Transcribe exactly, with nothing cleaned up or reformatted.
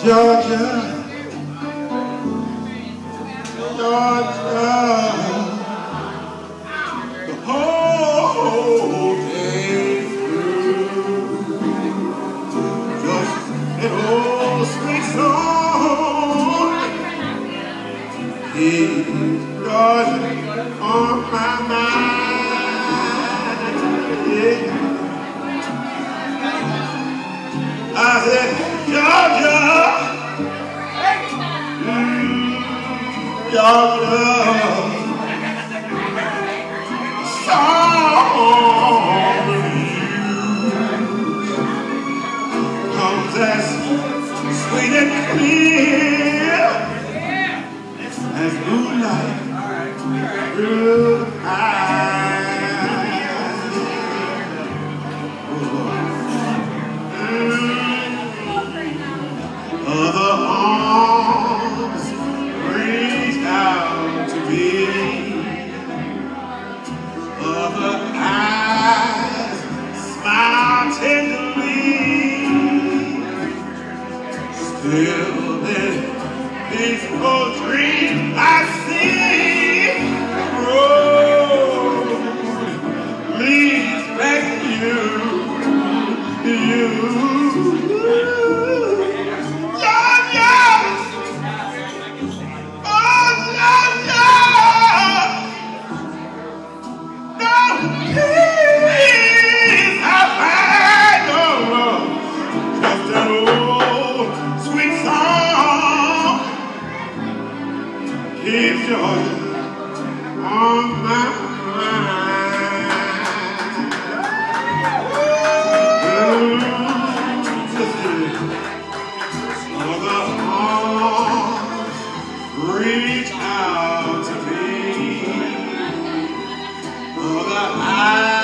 Georgia, Georgia, the whole day through, just an old sweet song keeps Georgia on my mind. Yeah. I said, Georgia, mm, Georgia, song of you comes as sweet and clear as moonlight through the pine. Other arms reach out to me, other eyes smile tenderly. Still in this old dream I see the road leads back to you, you. Keep Georgia on my mind. Other arms reach out to me. Other eyes